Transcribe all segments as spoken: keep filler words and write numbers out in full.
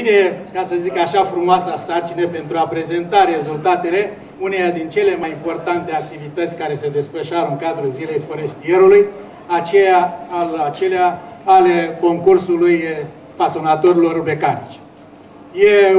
Vine, ca să zic așa, frumoasa sarcină pentru a prezenta rezultatele uneia din cele mai importante activități care se desfășoară în cadrul Zilei Forestierului, aceea, al, acelea ale concursului fasonatorilor mecanici. E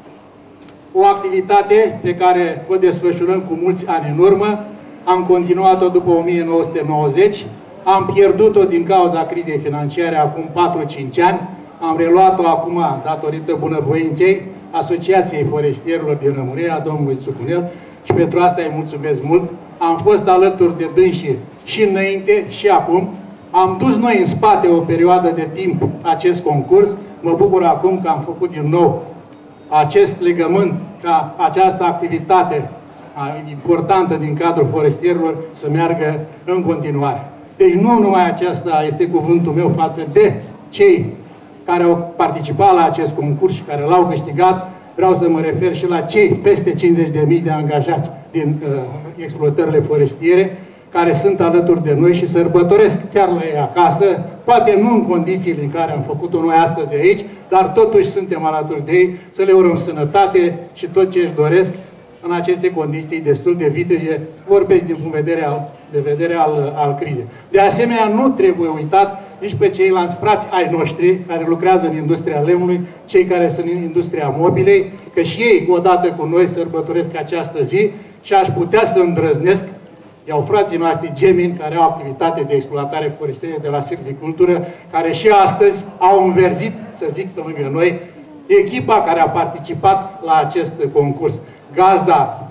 o activitate pe care o desfășurăm cu mulți ani în urmă, am continuat-o după o mie nouă sute nouăzeci, am pierdut-o din cauza crizei financiare acum patru cinci ani, am reluat-o acum datorită bunăvoinței Asociației Forestierilor din România, domnului Țucunel, și pentru asta îi mulțumesc mult. Am fost alături de dânsii și înainte și acum. Am dus noi în spate o perioadă de timp acest concurs. Mă bucur acum că am făcut din nou acest legământ, ca această activitate importantă din cadrul forestierilor să meargă în continuare. Deci nu numai aceasta este cuvântul meu față de cei care au participat la acest concurs și care l-au câștigat, vreau să mă refer și la cei peste cincizeci de mii de angajați din uh, exploatările forestiere, care sunt alături de noi și sărbătoresc chiar la ei acasă, poate nu în condițiile în care am făcut-o noi astăzi aici, dar totuși suntem alături de ei, să le urăm sănătate și tot ce își doresc în aceste condiții destul de vitrige, vorbesc din punct de vedere al, de vedere al, al crizei. De asemenea, nu trebuie uitat nici pe ceilalți frați ai noștri care lucrează în industria lemnului, cei care sunt în industria mobilei, că și ei, odată cu noi, sărbătoresc această zi și aș putea să îndrăznesc, iau frații noștri gemeni, care au activitate de exploatare forestieră de la silvicultură, care și astăzi au înverzit, să zic pe lângă noi, echipa care a participat la acest concurs. Gazda,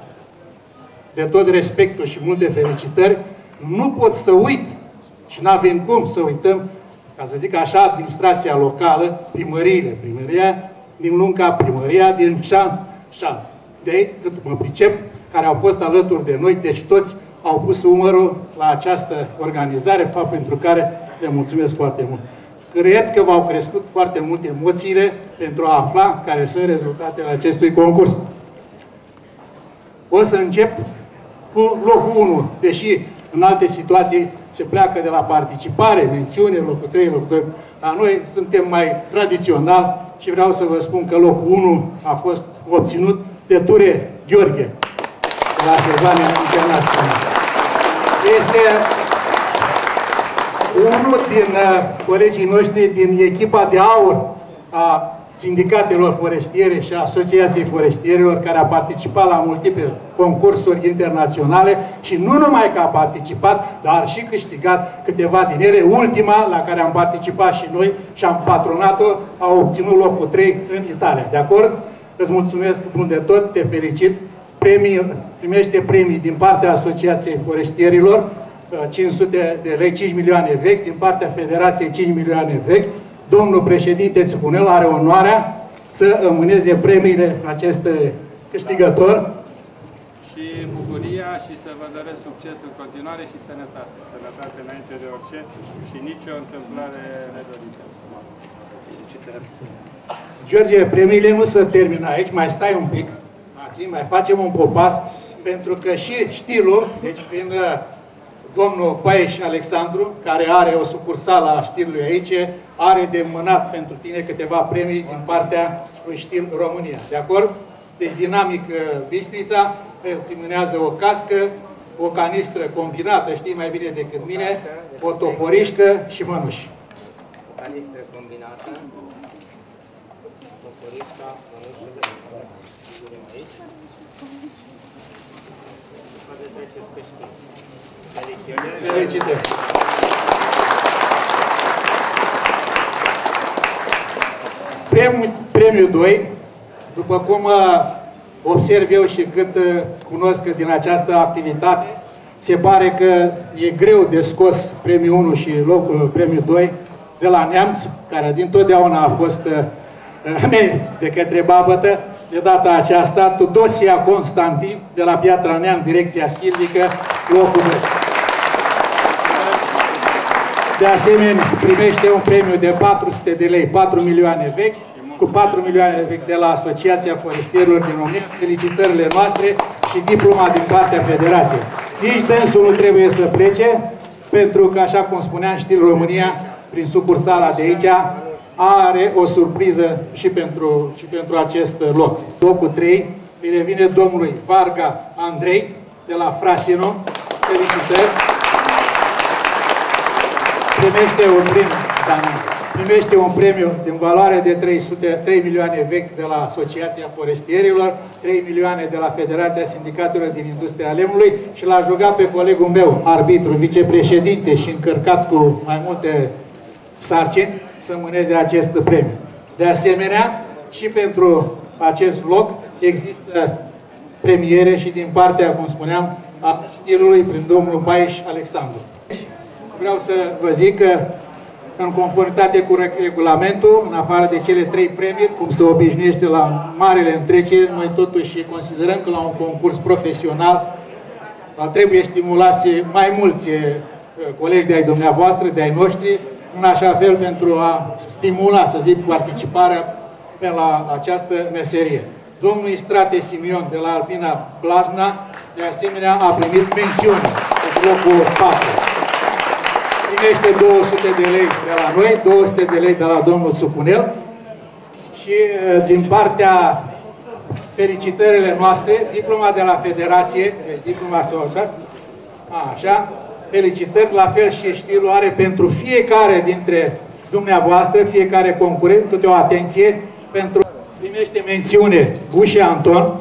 de tot respectul și multe felicitări, nu pot să uit și nu avem cum să uităm, ca să zic așa, administrația locală, primăriile, primăria din Lunca, primăria din Șanț. De aici, cât mă pricep, care au fost alături de noi, deci toți au pus umărul la această organizare, fapt pentru care le mulțumesc foarte mult. Cred că v-au crescut foarte mult emoțiile pentru a afla care sunt rezultatele acestui concurs. O să încep cu locul unu, deși în alte situații se pleacă de la participare, mențiune, locul trei, locul doi. La noi suntem mai tradițional și vreau să vă spun că locul unu a fost obținut de Ture Gheorghe, de la Servania Internațională. Este unul din uh, colegii noștri din echipa de aur a sindicatelor forestiere și a Asociației Forestierilor, care a participat la multiple concursuri internaționale și nu numai că a participat, dar și câștigat câteva din ele. Ultima, la care am participat și noi și am patronat-o, a obținut locul trei în Italia. De acord? Îți mulțumesc bun de tot, te felicit. Premii, primește premii din partea Asociației Forestierilor, cinci sute de lei, cinci milioane vechi, din partea Federației cinci milioane vechi. Domnul președinte Țucunel are onoarea să îmâneze premiile acest câștigător. Și bucuria și să vă doresc succes în continuare și sănătate. Sănătate înainte de orice și nicio întâmplare nedorită. George, premiile nu se termină aici, mai stai un pic, mai facem un popas, pentru că și stilul, deci prin domnul Paieș Alexandru, care are o sucursală a stilului aici, are de mânat pentru tine câteva premii din partea lui Stil România. De acord? Deci Dinamic Bistrița îți mânează o cască, o canistră combinată, știi mai bine decât mine, o toporișcă și mănuși. O canistră combinată, toporișca, mănușă, aici. Poate treceți pe știi. Felicitări! Premiul, premiul doi, după cum observ eu și cât cunosc din această activitate, se pare că e greu de scos premiul unu și locul premiul doi de la Neamț, care dintotdeauna a fost de către Babătă. De data aceasta, Tudosia Constantin, de la Piatra Neamț, direcția silvică, locul doi. De asemenea, primește un premiu de patru sute de lei, patru milioane vechi, cu patru milioane vechi de la Asociația Forestierilor din România, felicitările noastre și diploma din partea Federației. Nici dânsul nu trebuie să plece, pentru că, așa cum spuneam, Stil România, prin sucursala de aici, are o surpriză și pentru, și pentru acest loc. Locul trei îi revine domnului Varga Andrei de la Frasino. Felicitări! Primește un premiu, primește un premiu în valoare de trei sute, trei milioane vechi de la Asociația Forestierilor, trei milioane de la Federația Sindicatelor din Industria Lemnului și l-a jucat pe colegul meu, arbitru, vicepreședinte și încărcat cu mai multe sarcini, să mâneze acest premiu. De asemenea, și pentru acest loc există premiere și din partea, cum spuneam, a stilului prin domnul Baiș Alexandru. Vreau să vă zic că, în conformitate cu regulamentul, în afară de cele trei premii, cum se obișnuiește la marele întreceri, noi totuși considerăm că la un concurs profesional trebuie stimulați mai mulți colegi de ai dumneavoastră, de ai noștri, în așa fel pentru a stimula, să zic, participarea la această meserie. Domnul Istrate Simion de la Alpina Plasna, de asemenea, a primit mențiune, deci locul patru. Primește două sute de lei de la noi, două sute de lei de la domnul Țucunel și din partea felicitările noastre, diploma de la Federație, deci diploma social, așa, felicitări, la fel și stilul are pentru fiecare dintre dumneavoastră, fiecare concurent, câte o atenție, pentru primește mențiune Bușe Anton,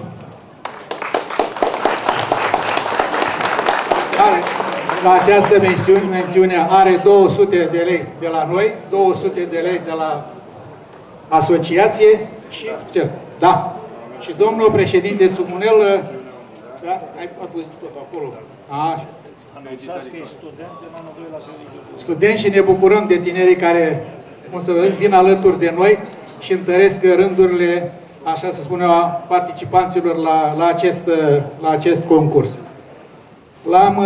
care la această mențiune, mențiune are două sute de lei de la noi, două sute de lei de la asociație și ce? Da. Și domnul președinte Țucunel, da? Ai pus tot acolo. Așa. Studenți și ne bucurăm de tinerii care, cum să vedem, vin alături de noi și întăresc rândurile, așa să spunem, a participanților la, la, acest, la acest concurs. L-am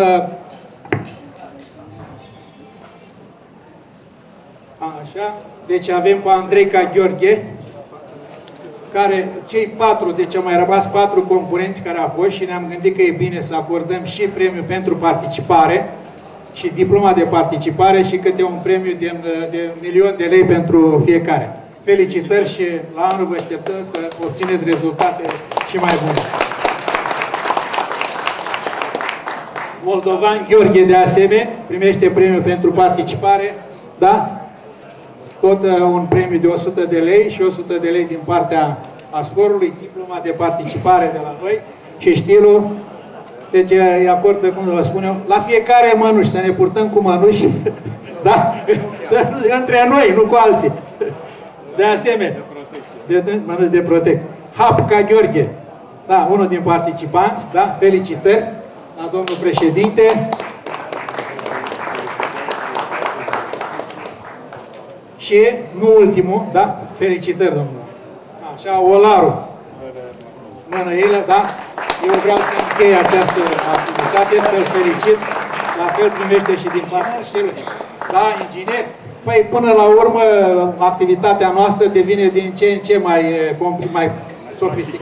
așa, deci avem pe Andreica Gheorghe, care cei patru, deci au mai rămas patru concurenți care au fost și ne-am gândit că e bine să acordăm și premiul pentru participare și diploma de participare și câte un premiu de, de milion de lei pentru fiecare. Felicitări și la anul vă așteptăm să obțineți rezultate și mai bune. Moldovan Gheorghe, de asemenea, primește premiul pentru participare, da? Tot uh, un premiu de o sută de lei și o sută de lei din partea Asforului, diploma de participare de la noi și stilul, deci îi acordă, cum vă spun eu, la fiecare mănuși, să ne purtăm cu mănuși, da? Să, între noi, nu cu alții. De asemenea, de, de, mănuși de protecție. Hapca Gheorghe, da, unul din participanți, da? Felicitări la domnul președinte. Și, nu ultimul, da? Felicitări, domnule. Așa, Olaru. Mănăilă, da? Eu vreau să închei această activitate, să-l felicit. La fel primește și din partea celui. Da, inginer? Păi, până la urmă, activitatea noastră devine din ce în ce mai, mai sofisticată.